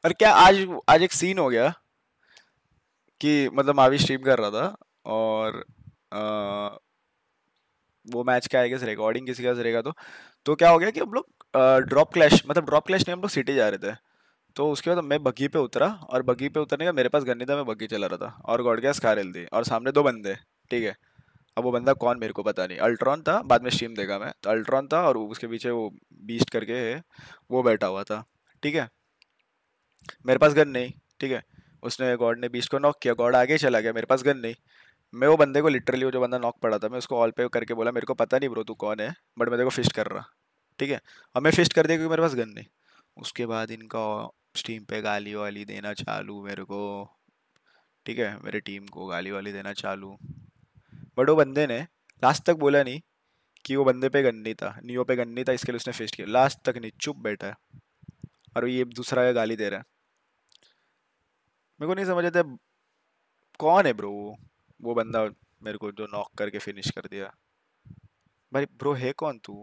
और क्या आज आज एक सीन हो गया कि मतलब मावी स्ट्रीम कर रहा था और अ, वो मैच का आई गेस रिकॉर्डिंग किसी का रहेगा तो क्या हो गया कि हम लोग ड्रॉप क्लैश मतलब ड्रॉप क्लैश नहीं हम लोग सिटी जा रहे थे। तो उसके बाद मैं बग्गी पे उतरा और बग्गी पे उतरने का मेरे पास गन नहीं था, मैं बग्गी चला रहा था और गॉड गैस खा रही थी और सामने दो बंदे। ठीक है। अब वो बंदा कौन मेरे को पता नहीं, अल्ट्रॉन था, बाद में स्ट्रीम देखा मैं तो अल्ट्रॉन था और उसके पीछे वो बीस्ट करके है, वो बैठा हुआ था। ठीक है। मेरे पास गन नहीं। ठीक है। उसने गॉड ने बीस्ट को नॉक किया, गॉड आगे चला गया, मेरे पास गन नहीं। मैं वो बंदे को लिटरली, वो जो बंदा नॉक पड़ा था, मैं उसको ऑल पे करके बोला मेरे को पता नहीं ब्रो तू कौन है, बट मैं तेरे को फिस्ट कर रहा। ठीक है। अब मैं फिस्ट कर दिया क्योंकि मेरे पास गन नहीं। उसके बाद इनका स्टीम पे गाली वाली देना चालू मेरे को। ठीक है, मेरे टीम को गाली वाली देना चालू। बट वो बंदे ने लास्ट तक बोला नहीं कि वो बंदे पे गन नहीं था, नियो पे गन नहीं था, इसके लिए उसने फिस्ट किया, लास्ट तक नहीं, चुप बैठा है। और ये दूसरा का गाली दे रहा है। मेरे को नहीं समझ आता कौन है ब्रो वो बंदा मेरे को जो नॉक करके फिनिश कर दिया। भाई ब्रो है कौन तू?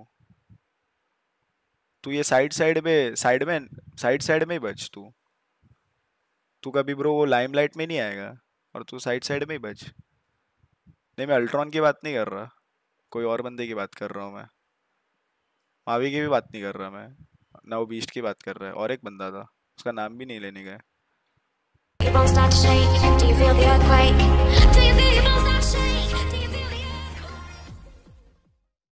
तू ये साइड साइड में ही बच तू। तू कभी ब्रो वो लाइमलाइट में नहीं आएगा और तू साइड साइड में ही बच। नहीं, मैं अल्ट्रॉन की बात नहीं कर रहा, कोई और बंदे की बात कर रहा हूँ मैं। मावी की भी बात नहीं कर रहा मैं, ना वो बीस्ट की बात कर रहा है, और एक बंदा था, उसका नाम भी नहीं लेने गए। You won't start to shake. Do you feel the earthquake? Do you feel your